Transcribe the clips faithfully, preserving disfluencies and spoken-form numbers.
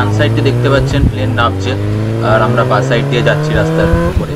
ডান সাইডে দেখতে পাচ্ছেন প্লেন নামছে, আর আমরা বাঁ সাইড দিয়ে যাচ্ছি রাস্তার উপরে।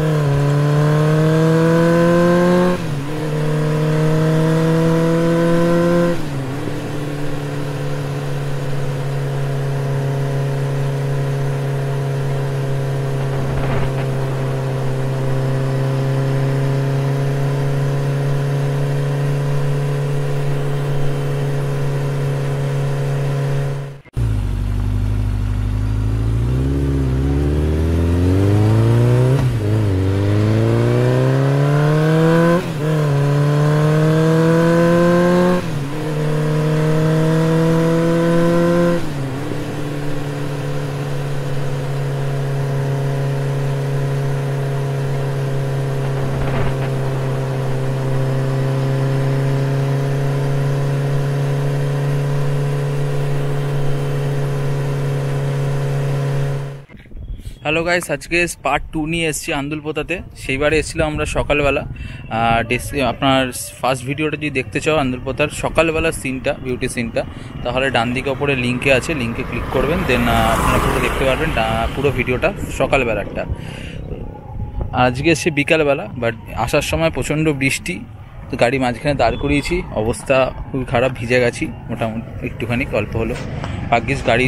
হ্যালো গাইস, আজকে পার্ট টু নিয়ে এসেছি আন্দুলপোতাতে। সেইবারে এসেছিলাম আমরা সকালবেলা। আপনার ফার্স্ট ভিডিওটা যদি দেখতে চাও আন্দুলপোতার সকালবেলার সিনটা, বিউটি সিনটা, তাহলে ডান দিকে ওপরে লিঙ্কে আছে, লিঙ্কে ক্লিক করবেন, দেন আপনারা পুরো দেখতে পারবেন পুরো ভিডিওটা সকালবেলাটা। আজকে এসে বিকালবেলা, বাট আসার সময় প্রচণ্ড বৃষ্টি, তো গাড়ি মাঝখানে দাঁড় করিয়েছি, অবস্থা খুবই খারাপ, ভিজে গেছি মোটামুটি একটুখানি, অল্প হলো। ভাগ্যিস গাড়ির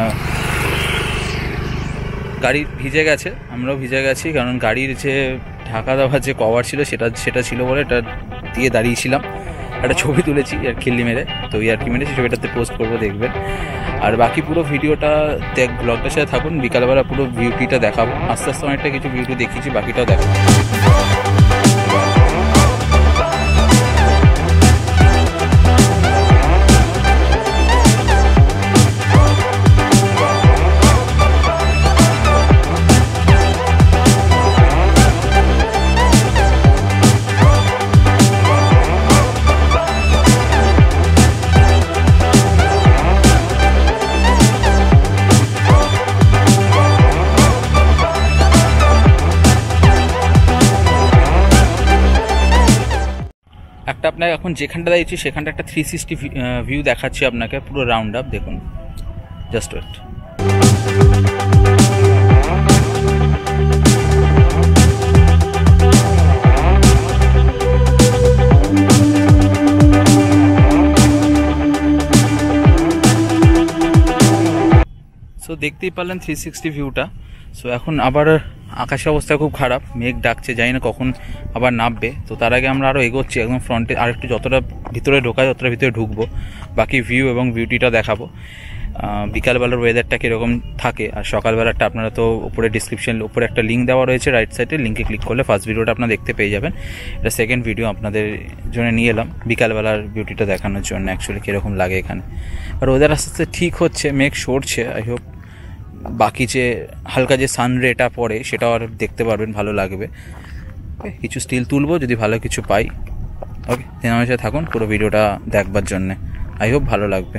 গাড়ি ভিজে গেছে, আমরাও ভিজে গেছি, কারণ গাড়ির যে ঢাকা দেওয়ার যে কভার ছিল সেটা সেটা ছিল বলে এটা দিয়ে দাঁড়িয়েছিলাম। একটা ছবি তুলেছি আর খিল্লি মেরে, তো এই আর কি মেরেছি, ছবিটাতে পোস্ট করবো, দেখবেন। আর বাকি পুরো ভিডিওটা দেখ, ব্লগটার সাথে থাকুন, বিকালবেলা পুরো বিউটিটা দেখাবো। আস্তে আস্তে অনেকটা কিছু বিউটি দেখিয়েছি, বাকিটাও দেখাবো। একটা আপনাকে এখন যেখানটা দিয়েছি সেখানটা একটা থ্রি সিক্সটি ভিউ দেখাচ্ছি আপনাকে, পুরো রাউন্ড আপ দেখুন, জাস্ট ওয়েট। সো দেখতেই পারলেন থ্রি সিক্সটি ভিউটা। সো এখন আবার আকাশের অবস্থা খুব খারাপ, মেঘ ডাকছে, জানি না কখন আবার নামবে। তো তার আগে আমরা আরও এগোচ্ছি, একদম ফ্রন্টে আর একটু যতটা ভিতরে ঢোকায় ততটা ভিতরে ঢুকবো, বাকি ভিউ এবং বিউটিটা দেখাবো। বিকালবেলার ওয়েদারটা কীরকম থাকে আর সকালবেলাটা আপনারা তো উপরে ডিসক্রিপশন উপরে একটা লিঙ্ক দেওয়া রয়েছে রাইট সাইডে, লিঙ্কে ক্লিক করলে ফার্স্ট ভিডিওটা আপনারা দেখতে পেয়ে যাবেন। এটা সেকেন্ড ভিডিও আপনাদের জন্য নিয়ে এলাম বিকালবেলার বিউটিটা দেখানোর জন্য, অ্যাকচুয়ালি কীরকম লাগে এখানে। আর ওয়েদার আস্তে আস্তে ঠিক হচ্ছে, মেঘ সরছে, আই হোপ বাকি যে হালকা যে সান রেটা পড়ে সেটাও আর দেখতে পারবেন, ভালো লাগবে। কিছু স্টিল তুলবো যদি ভালো কিছু পাই। ওকে, দিন আমার সাথে থাকুন পুরো ভিডিওটা দেখবার জন্যে, আই হোপ ভালো লাগবে।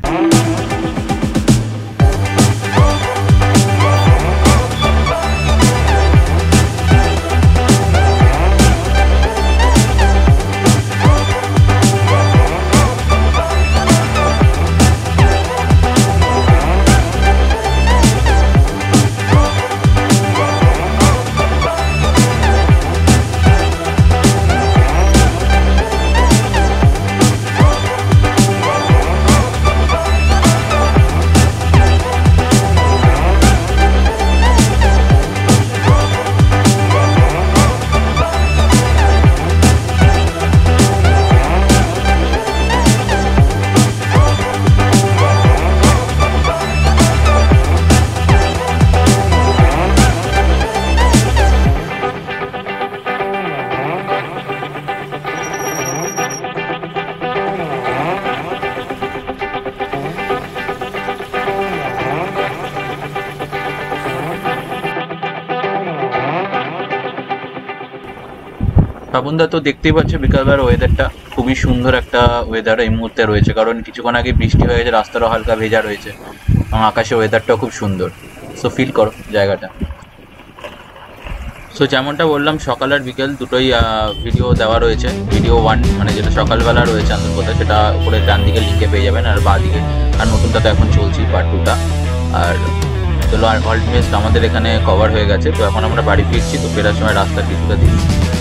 বাবুনদা তো দেখতেই পাচ্ছে বিকালবেলার ওয়েদারটা খুবই সুন্দর একটা ওয়েদার এই মুহূর্তে রয়েছে, কারণ কিছুক্ষণ আগে বৃষ্টি হয়ে গেছে, রাস্তাটাও হালকা ভেজা রয়েছে এবং আকাশে ওয়েদারটাও খুব সুন্দর। সো ফিল করো জায়গাটা। সো যেমনটা বললাম সকাল আর বিকেল দুটোই ভিডিও দেওয়া রয়েছে। ভিডিও ওয়ান মানে যেটা সকালবেলা রয়েছে আন্দুলপোতা, সেটা উপরে ডান দিকে লিঙ্কে পেয়ে যাবেন, আর বাঁ দিকে আর নতুনটা তো এখন চলছি পার্ট টুটা। আর চলো আর অলমোস্ট আমাদের এখানে কভার হয়ে গেছে। তো এখন আমরা বাড়ি ফিরছি, তো ফেরার সময় রাস্তার কিছুটা দিচ্ছি।